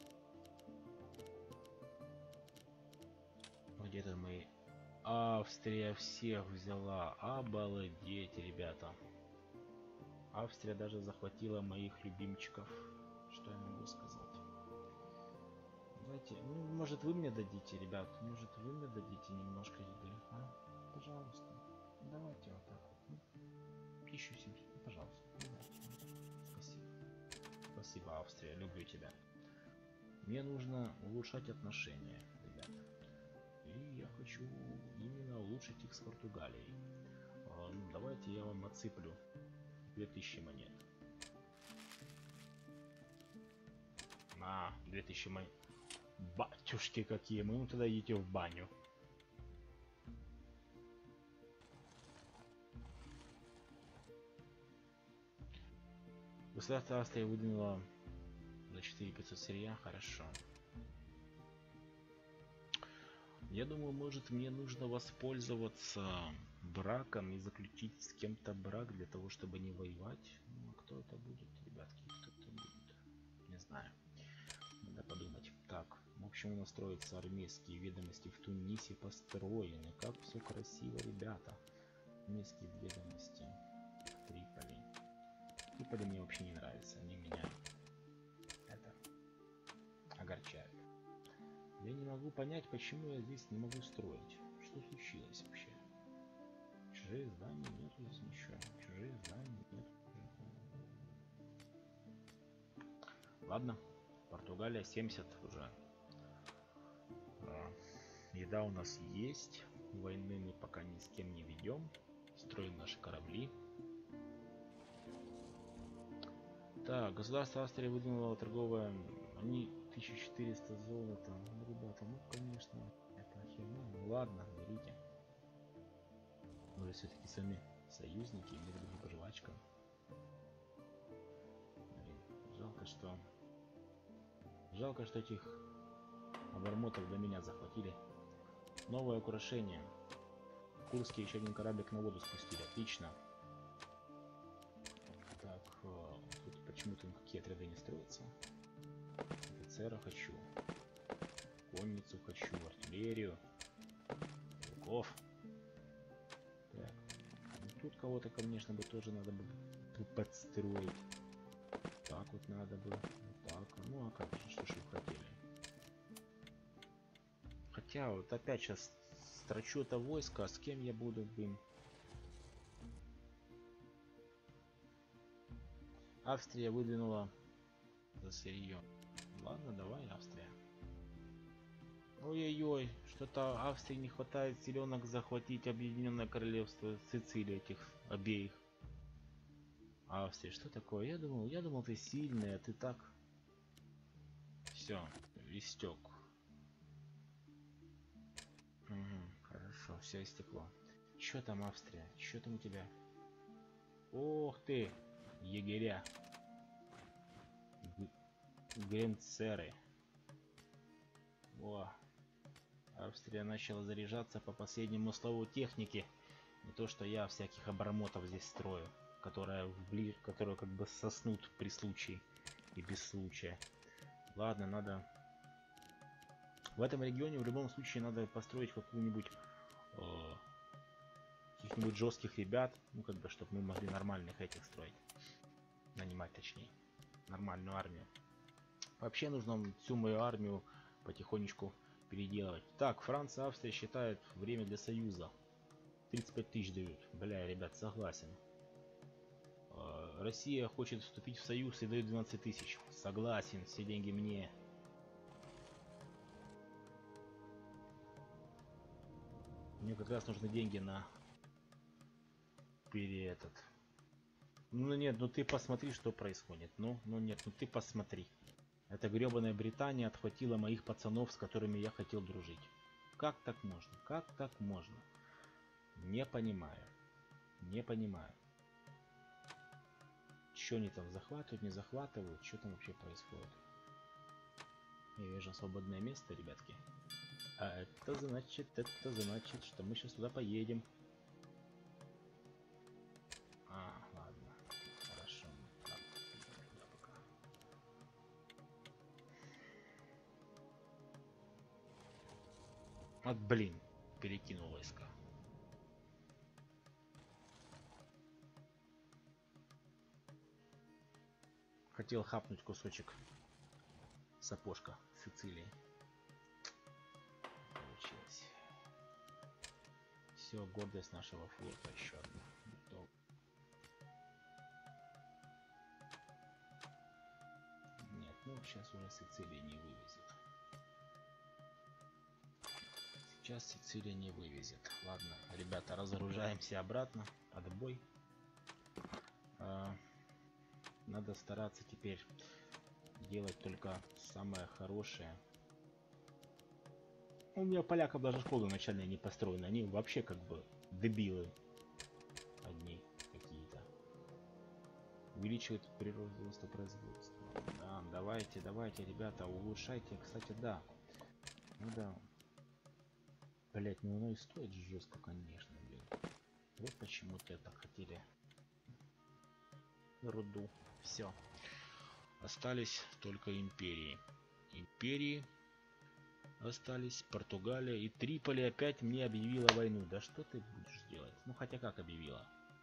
Где-то мы... Австрия всех взяла. Обалдеть, ребята. Австрия даже захватила моих любимчиков. Что я могу сказать? Давайте, ну, может, вы мне дадите, ребят? Может, вы мне дадите немножко еды? А? Пожалуйста. Давайте вот так вот. Ну, тысячу семьсот. Пожалуйста. Спасибо. Спасибо, Австрия. Люблю тебя. Мне нужно улучшать отношения, ребят. И я хочу именно улучшить их с Португалией. А, ну, давайте я вам отсыплю две тысячи монет. На, две тысячи монет. Батюшки какие, мы ну тогда идите в баню. Государство Австрия выдвинуло за четыре тысячи пятьсот сырья, хорошо. Я думаю, может, мне нужно воспользоваться браком и заключить с кем-то брак для того, чтобы не воевать. Ну, а кто это будет, ребятки? Кто это будет? Не знаю. Надо подумать. Так, в общем, у нас строятся армейские ведомости в Тунисе построены. Как все красиво, ребята. Армейские ведомости в Триполи. Триполи мне вообще не нравится. Они меня это огорчают. Я не могу понять, почему я здесь не могу строить. Что случилось вообще? Чужие здания нет здесь ничего. Чужие здания нет. Ладно. Португалия семьдесят уже. А, еда у нас есть. Войны мы пока ни с кем не ведем. Строим наши корабли. Так, государство Австрия выдвинуло торговое. Они тысяча четыреста золота. Ну, ребята, ну конечно, это херня. Ну ладно, берите. Мы же все-таки сами союзники, мы друг друга жвачка. Блин, жалко, что... Жалко, что этих обормотов до меня захватили. Новое украшение. Курские еще один кораблик на воду спустили. Отлично. Так, тут почему-то никакие отряды не строятся. Офицера хочу. Конницу хочу. Артиллерию. Луков. Так. Ну, тут кого-то, конечно, бы тоже надо бы подстроить. Так вот надо бы. Вот так. Ну а как же, что ж вы хотели? Хотя вот опять сейчас строчу это войско, а с кем я буду, блин? Австрия выдвинула за сырье. Ладно, давай, Австрия. Ой-ой-ой, что-то Австрии не хватает зеленок захватить Объединенное Королевство Сицилии этих обеих. Австрия, что такое? Я думал, я думал, ты сильная, а ты так. Все, истек. Угу, хорошо, все истекло. Че там, Австрия? Че там у тебя? Ох ты, егеря. Гренцеры. О, Австрия начала заряжаться по последнему слову техники. Не то, что я всяких обормотов здесь строю, которые, вбли... которые как бы соснут при случае и без случая. Ладно, надо... В этом регионе в любом случае надо построить какую-нибудь... Э... каких-нибудь жестких ребят, ну как бы, чтобы мы могли нормальных этих строить. Нанимать точнее. нормальную армию. Вообще нужно всю мою армию потихонечку переделывать. Так, Франция, Австрия считают время для союза. тридцать пять тысяч дают. Бля, ребят, согласен. Россия хочет вступить в союз и дает двенадцать тысяч. Согласен, все деньги мне. Мне как раз нужны деньги на пере этот. Ну нет, ну ты посмотри, что происходит. Ну, ну нет, ну ты посмотри. Эта гребаная Британия отхватила моих пацанов, с которыми я хотел дружить. Как так можно? Как так можно? Не понимаю. Не понимаю. Что они там захватывают, не захватывают? Что там вообще происходит? Я вижу свободное место, ребятки. А это значит, это значит, что мы сейчас туда поедем. А, ладно. Хорошо. Так, пока. Вот, блин, перекинул войска. Хотел хапнуть кусочек сапожка Сицилии. Получилось. Все, гордость нашего флота еще одна. Нет, ну сейчас уже Сицилия не вывезет. Сейчас Сицилия не вывезет. Ладно, ребята, разоружаемся обратно. Отбой. А, надо стараться теперь делать только самое хорошее. У меня поляков даже школы начальные не построены. Они вообще как бы дебилы. Одни какие-то. Увеличивает производство производства. Да, давайте, давайте, ребята, улучшайте. Кстати, да. Ну да. Блять, ну оно и стоит жестко, конечно, блин. Вот почему-то это хотели. Руду. Все. Остались только империи. Империи остались. Португалия и Триполи опять мне объявила войну. Да что ты будешь делать? Ну хотя как объявила?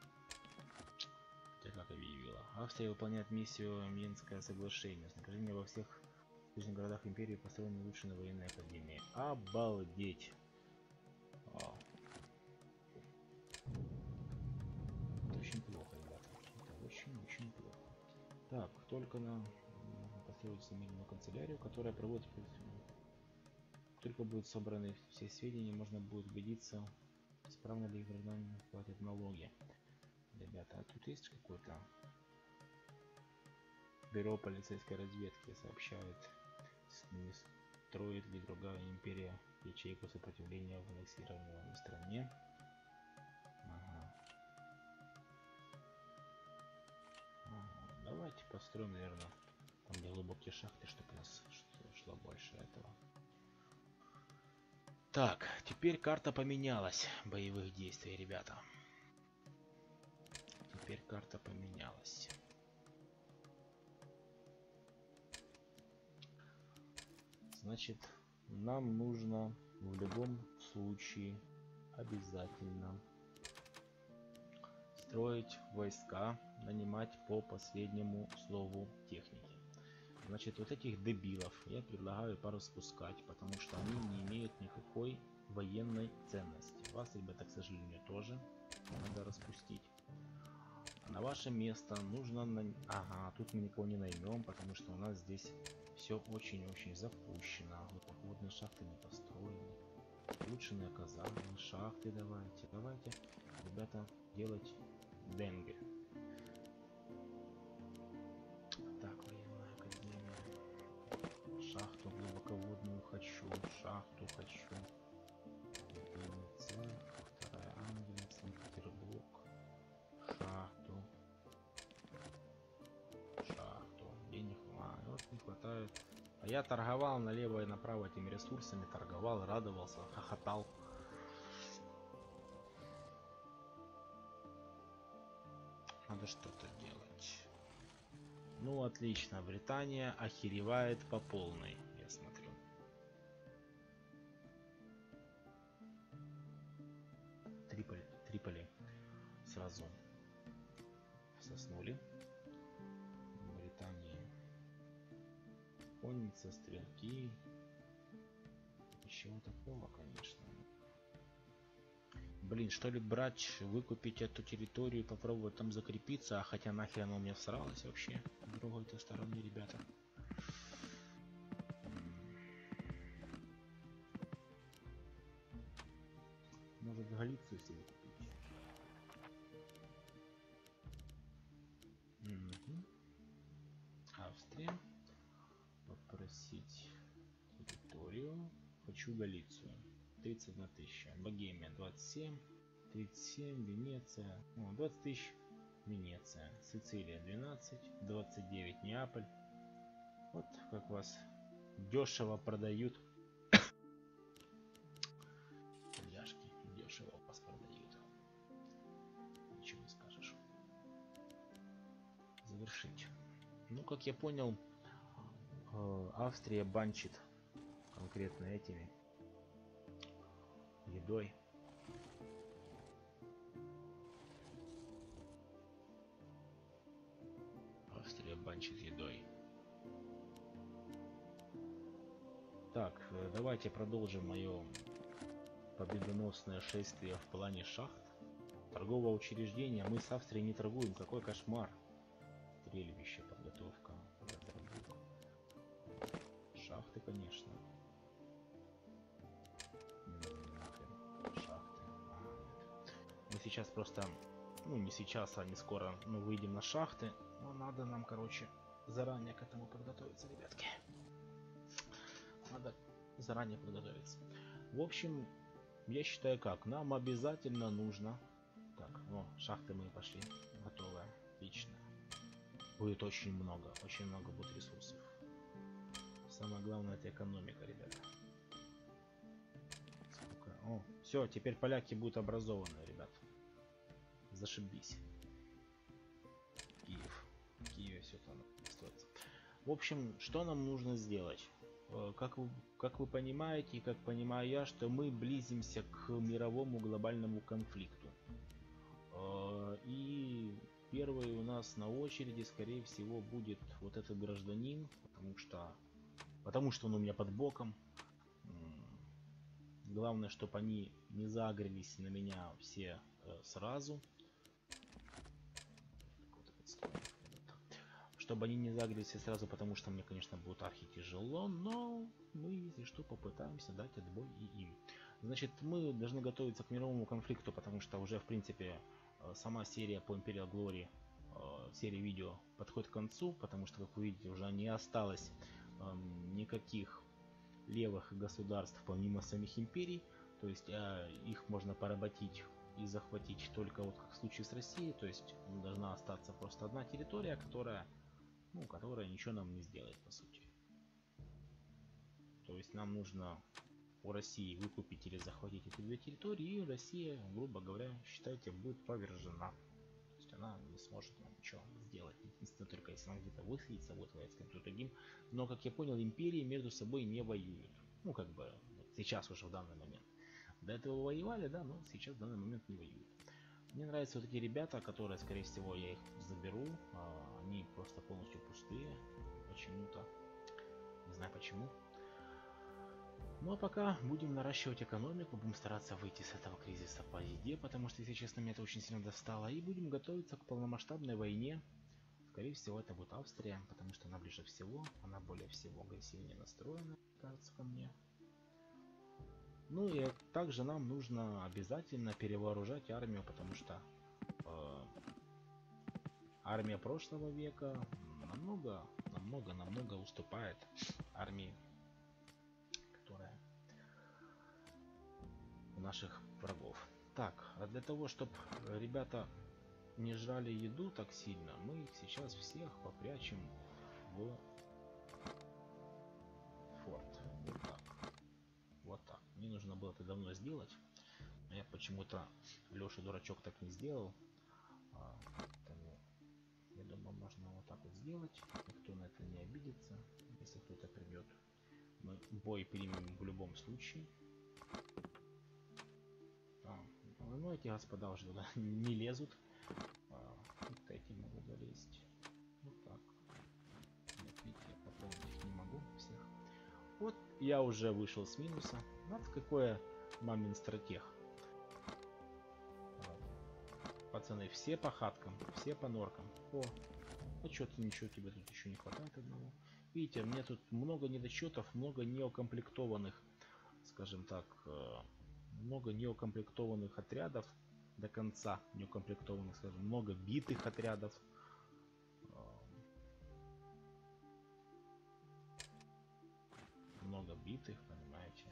Хотя как объявила. Австрия выполняет миссию Минское соглашение. С напряжением во всех южных городах империи построены лучшие военные академии. Обалдеть. О. Это очень плохо, ребята. Это очень-очень плохо. Так, только на построить семейную канцелярию, которая проводит. Только будут собраны все сведения, можно будет убедиться, исправно ли граждане платят налоги. Ребята, а тут есть какой-то бюро полицейской разведки сообщает, не строит ли другая империя ячейку сопротивления в аннексированной стране. Ага. Ага. Давайте построим, наверное, там где глубокие шахты, чтобы у нас шло больше этого. Так, теперь карта поменялась боевых действий, ребята. Теперь карта поменялась. Значит, нам нужно в любом случае обязательно строить войска, нанимать по последнему слову техники. Значит, вот этих дебилов я предлагаю пораспускать, потому что они не имеют никакой военной ценности. Вас, ребята, к сожалению, тоже надо распустить. На ваше место нужно... На... Ага, тут мы никого не наймем, потому что у нас здесь все очень-очень запущено. Глубоководные шахты не построены. Улучшенные казармы, шахты давайте. Давайте, ребята, делать деньги. Так, военная академия. Шахту глубоководную хочу, шахту хочу. Венеция, вторая Англия, Санкт-Петербург. Шахту. Шахту. Денег а, вот не хватает. А я торговал налево и направо этими ресурсами, торговал, радовался, хохотал. Надо что-то делать. Ну отлично, Британия охеревает по полной, я смотрю. Триполи, Триполи сразу соснули. Британии конница, стрелки. Ничего такого, конечно. Блин, что ли брать, выкупить эту территорию, попробовать там закрепиться, а хотя нахер оно мне всралось вообще с другой-то стороны, ребята. Может Галицию себе купить. Угу. Австрия. Попросить территорию. Хочу Галицию. тридцать одна тысяча. Богемия двадцать семь. тридцать семь. Венеция. О, двадцать тысяч. Венеция. Сицилия двенадцать. двадцать девять. Неаполь. Вот как вас дешево продают. Яшки. Дешево вас продают. Ничего не скажешь. Завершить. Ну, как я понял, Австрия банчит конкретно этими едой. Австрия банчит едой. Так, давайте продолжим мое победоносное шествие в плане шахт. Торгового учреждения. Мы с Австрией не торгуем. Какой кошмар. Стрельбище, подготовка. Шахты, конечно. Шахты. Мы сейчас просто, ну не сейчас, а не скоро, мы выйдем на шахты. Но надо нам, короче, заранее к этому подготовиться, ребятки. Надо заранее подготовиться. В общем, я считаю как. Нам обязательно нужно... Так, о, шахты мы пошли. Готовы. Отлично. Будет очень много. Очень много будет ресурсов. Самое главное это экономика, ребята. Сколько? О, все, теперь поляки будут образованы, ребят. Зашибись. Киев. В Киеве все там строится. В общем, что нам нужно сделать? Как вы, как вы понимаете, и как понимаю я, что мы близимся к мировому глобальному конфликту. И первый у нас на очереди, скорее всего, будет вот этот гражданин, потому что, потому что он у меня под боком. Главное, чтобы они не загрелись на меня все сразу. Чтобы они не загрелись сразу, потому что мне, конечно, будет архи тяжело, но мы, если что, попытаемся дать отбой и им. Значит, мы должны готовиться к мировому конфликту, потому что уже, в принципе, сама серия по Imperial Glory, серия видео подходит к концу, потому что, как вы видите, уже не осталось никаких левых государств помимо самих империй, то есть их можно поработить и захватить только вот как в случае с Россией, то есть должна остаться просто одна территория, которая ну, которая ничего нам не сделает, по сути. То есть нам нужно у России выкупить или захватить эти две территории, и Россия, грубо говоря, считайте, будет повержена. То есть она не сможет нам ничего сделать. Единственное, только если она где-то высадится, будет воевать с кем-то другим. Но, как я понял, империи между собой не воюют. Ну, как бы, сейчас уже в данный момент. До этого воевали, да, но сейчас в данный момент не воюют. Мне нравятся вот эти ребята, которые, скорее всего, я их заберу. А, они просто полностью пустые. Почему-то. Не знаю почему. Ну а пока будем наращивать экономику. Будем стараться выйти с этого кризиса по еде. Потому что, если честно, меня это очень сильно достало. И будем готовиться к полномасштабной войне. Скорее всего, это будет Австрия. Потому что она ближе всего. Она более всего агрессивнее настроена, кажется, ко мне. Ну и также нам нужно обязательно перевооружать армию, потому что э, армия прошлого века намного, намного, намного уступает армии, которая у наших врагов. Так, а для того, чтобы ребята не жрали еду так сильно, мы их сейчас всех попрячем в форт. Вот так. Вот так. Мне нужно было это давно сделать. Но я почему-то, Леша дурачок, так не сделал. А, поэтому, я думаю, можно вот так вот сделать. Никто на это не обидится. Если кто-то придет, мы бой примем в любом случае. А, ну, эти господа уже туда не лезут. А, вот эти могу залезть. Вот так. Нет, видите, я пополнить их не могу всех. Вот я уже вышел с минуса. Вот какое мамин стратег. Пацаны, все по хаткам, все по норкам. О, а что-то ничего тебе тут еще не хватает одного. Видите, мне тут много недочетов, много неукомплектованных, скажем так, много неукомплектованных отрядов до конца, неукомплектованных, скажем, много битых отрядов. Много битых, понимаете.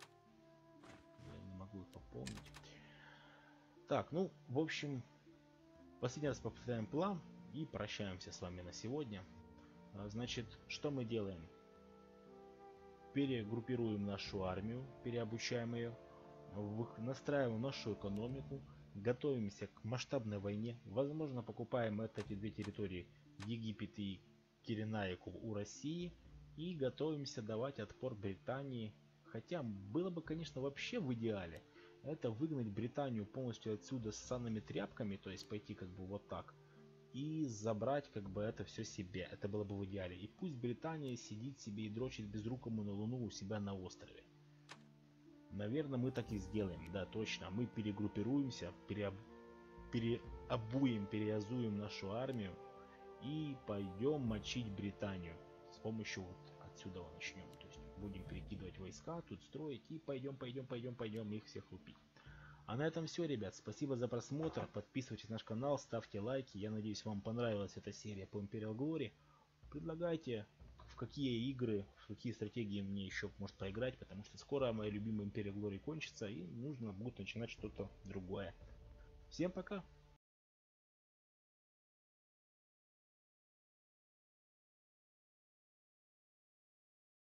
Я не могу их пополнить. Так, ну, в общем, последний раз повторяем план и прощаемся с вами на сегодня. Значит, что мы делаем? Перегруппируем нашу армию, переобучаем ее, настраиваем нашу экономику, готовимся к масштабной войне. Возможно, покупаем эти две территории, Египет и Киренайку, у России. И готовимся давать отпор Британии. Хотя было бы, конечно, вообще в идеале это выгнать Британию полностью отсюда с санными тряпками, то есть пойти как бы вот так, и забрать как бы это все себе. Это было бы в идеале. И пусть Британия сидит себе и дрочит безрукому на Луну у себя на острове. Наверное, мы так и сделаем, да, точно. Мы перегруппируемся, переоб... переобуем, переазуем нашу армию и пойдем мочить Британию. С помощью вот отсюда начнем. То есть будем перекидывать войска, тут строить и пойдем, пойдем, пойдем, пойдем их всех лупить. А на этом все, ребят. Спасибо за просмотр. Подписывайтесь на наш канал, ставьте лайки. Я надеюсь, вам понравилась эта серия по Imperial Glory. Предлагайте, в какие игры, в какие стратегии мне еще может поиграть, потому что скоро моя любимая Imperial Glory кончится и нужно будет начинать что-то другое. Всем пока!